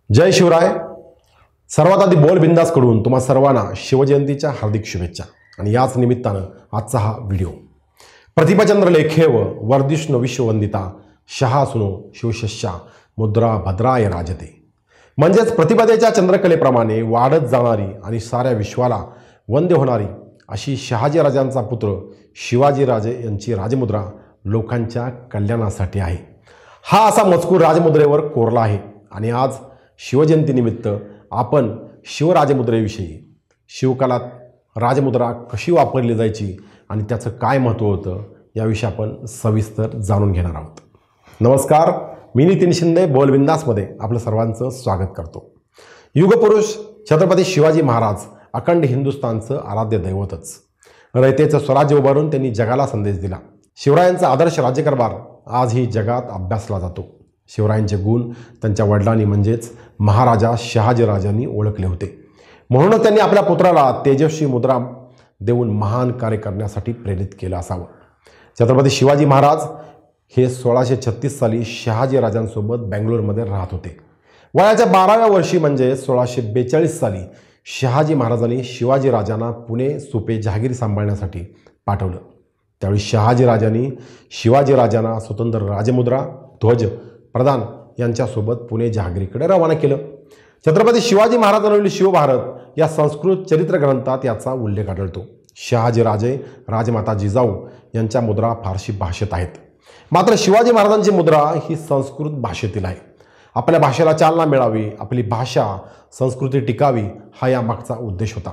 जय शिवराय। सर्वात आधी बोल बिंदास कडून तुम्हा सर्वांना शिवजयंतीच्या हार्दिक शुभेच्छा। आणि याच निमित्तानं आजचा हा व्हिडिओ प्रतिभाचंद्र लेखेव वर्धिष्णु विश्ववंदिता शहासुनो शिवशिष्या मुद्रा भद्राय राजते। म्हणजेच प्रतिपदेच्या चंद्रकलेप्रमाणे वाढत जाणारी आणि साऱ्या विश्वाला वंद्य होणारी अशी शहाजी राजांचा पुत्र शिवाजी राजे यांची राजमुद्रा लोकांच्या कल्याणासाठी आहे। हा असा मजकूर राजमुद्रेवर कोरला आहे। आणि आज शिवजयंतीनिमित्त आपण शिवराजमुद्रेविषयी, शिवकालात राजमुद्रा कशी वापरली जायची आणि त्याचं काय महत्त्व होतं याविषयी आपण सविस्तर जाणून घेणार आहोत। नमस्कार, मी नितीन शिंदे बोल बिंदासमध्ये आपलं सर्वांचं स्वागत करतो। युगपुरुष छत्रपती शिवाजी महाराज अखंड हिंदुस्थानचं आराध्य दैवतच, रयतेचं स्वराज्य उभारून त्यांनी जगाला संदेश दिला। शिवरायांचा आदर्श राज्यकारभार आजही जगात अभ्यासला जातो। शिवरायांचे गुण त्यांच्या वडिलांनी म्हणजेच महाराजा शहाजीराजांनी ओळखले होते। म्हणूनच त्यांनी आपल्या पुत्राला तेजस्वी मुद्रा देऊन महान कार्य करण्यासाठी प्रेरित केलं असावं। छत्रपती शिवाजी महाराज हे 1636 साली शहाजीराजांसोबत बेंगलोरमध्ये राहत होते। वयाच्या 12व्या वर्षी म्हणजे 1642 साली शहाजी महाराजांनी शिवाजीराजांना पुणे सुपे जहागीर सांभाळण्यासाठी पाठवलं। त्यावेळी शहाजीराजांनी शिवाजीराजांना स्वतंत्र राजमुद्रा ध्वज प्रधान यांच्यासोबत पुणे जहागीरीकडे रवाना केलं। छत्रपती शिवाजी महाराजांवरील शिवभारत या संस्कृत चरित्र ग्रंथात याचा उल्लेख आढळतो। शहाजीराजे राजमाता जिजाऊ यांच्या मुद्रा फारसी भाषेत आहेत, मात्र शिवाजी महाराजांची मुद्रा ही संस्कृत भाषेतील आहे। आपल्या भाषेला चालना मिळावी, आपली भाषा संस्कृती टिकावी हा यामागचा उद्देश होता।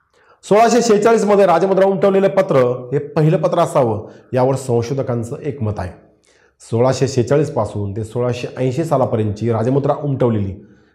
1646 मध्ये राजमुद्रा उमटवलेले पत्र हे पहिलं पत्र असावं यावर संशोधकांचं एक मत आहे। 1646 पासून ते 1680 सालापर्यंतची राजमुद्रा उमटवलेली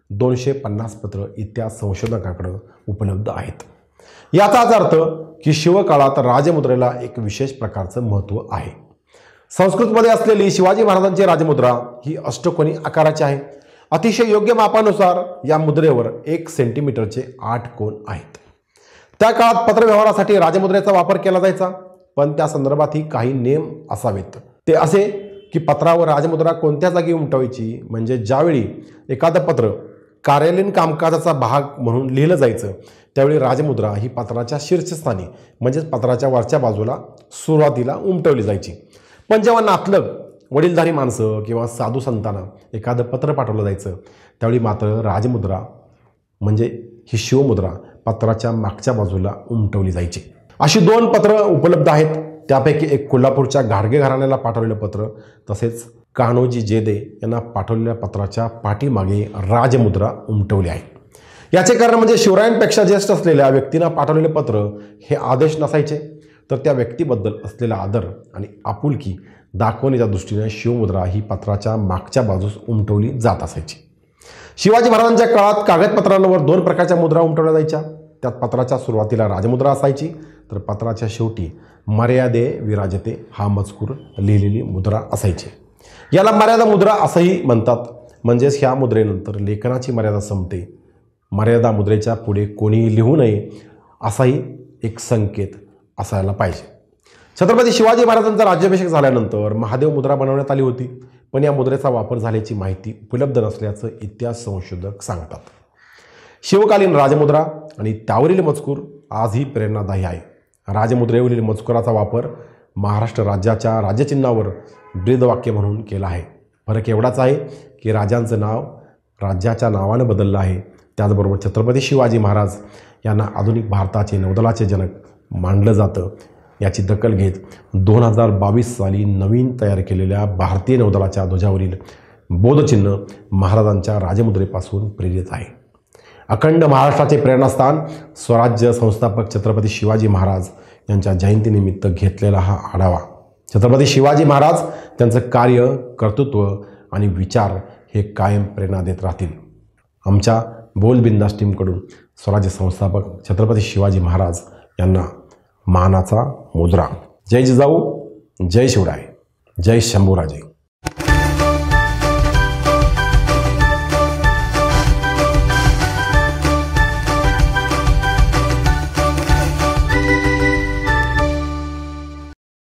250 पत्र इतिहास संशोधकांकडे उपलब्ध आहेत। याचाच अर्थ की शिवकाळात राजमुद्रेला एक विशेष प्रकारचं महत्त्व आहे। संस्कृतमध्ये असलेली शिवाजी महाराजांची राजमुद्रा ही अष्टकोनी आकाराची आहे। अतिशय योग्य मापानुसार या मुद्रेवर 1 सेंटीमीटरचे 8 कोन आहेत। त्या काळात पत्रव्यवहारासाठी राजमुद्रेचा वापर केला जायचा, पण त्या संदर्भातही काही नियम असावेत। ते असे की पत्रावर राजमुद्रा कोणत्या जागी उमटवायची, म्हणजे ज्यावेळी एखादं पत्र कार्यालयीन कामकाजाचा भाग म्हणून लिहिलं जायचं त्यावेळी राजमुद्रा ही पत्राच्या शीर्षस्थानी म्हणजेच पत्राच्या वरच्या बाजूला सुरुवातीला उमटवली जायची। पण जेव्हा नातलग वडीलधारी माणसं किंवा साधू संतांना एखादं पत्र पाठवलं जायचं त्यावेळी मात्र राजमुद्रा म्हणजे ही शिवमुद्रा पत्राच्या मागच्या बाजूला उमटवली जायची। अशी 2 पत्र उपलब्ध आहेत। त्यापैकी एक कोल्हापूरच्या घाडगे घराण्याला पाठवलेलं पत्र, तसेच कान्होजी जेदे यांना पाठवलेल्या पत्राच्या पाठीमागे राजमुद्रा उमटवली आहे। याचे कारण म्हणजे शिवरायांपेक्षा ज्येष्ठ असलेल्या व्यक्तींना पाठवलेले पत्र हे आदेश नसायचे, तर त्या व्यक्तीबद्दल असलेला आदर आणि आपुलकी दाखवण्याच्या दृष्टीने शिवमुद्रा ही पत्राच्या मागच्या बाजूस उमटवली जात असायची। शिवाजी महाराजांच्या काळात कागदपत्रांवर 2 प्रकारच्या मुद्रा उमटवल्या जायच्या। त्यात पत्राच्या सुरुवातीला राजमुद्रा असायची, तर पत्राच्या शेवटी मर्यादे विराजते हा मजकूर लिहिलेली मुद्रा असायची। याला मर्यादा मुद्रा असंही म्हणतात। म्हणजेच ह्या मुद्रेनंतर लेखनाची मर्यादा संपते। मर्यादा मुद्रेच्या पुढे कोणीही लिहू नये असाही एक संकेत असायला पाहिजे। छत्रपती शिवाजी महाराजांचा राज्याभिषेक झाल्यानंतर महादेव मुद्रा बनवण्यात आली होती, पण या मुद्रेचा वापर झाल्याची माहिती उपलब्ध नसल्याचं इतिहास संशोधक सांगतात। शिवकालीन राजमुद्रा आणि त्यावरील मजकूर आजही प्रेरणादायी आहे। राजमुद्रेवरील मजकुराचा वापर महाराष्ट्र राज्याच्या राज्यचिन्हावर ब्रीदवाक्य म्हणून केला आहे। फरक एवढाच आहे की राजांचं नाव राज्याच्या नावानं बदललं आहे। त्याचबरोबर छत्रपती शिवाजी महाराज यांना आधुनिक भारताचे नौदलाचे जनक मानलं जातं। याची दखल घेत 2022 साली नवीन तयार केलेल्या भारतीय नौदलाच्या ध्वजावरील बोधचिन्ह महाराजांच्या राजमुद्रेपासून प्रेरित आहे। अखंड महाराष्ट्राचे प्रेरणास्थान स्वराज्य संस्थापक छत्रपती शिवाजी महाराज यांच्या जयंतीनिमित्त घेतलेला हा आढावा। छत्रपती शिवाजी महाराज त्यांचं कार्य, कर्तृत्व आणि विचार हे कायम प्रेरणा देत राहतील। आमच्या बोल बिंदास टीमकडून स्वराज्य संस्थापक छत्रपती शिवाजी महाराज यांना मानाचा मुजरा। जय जिजाऊ, जय शिवराय, जय शंभूराजे।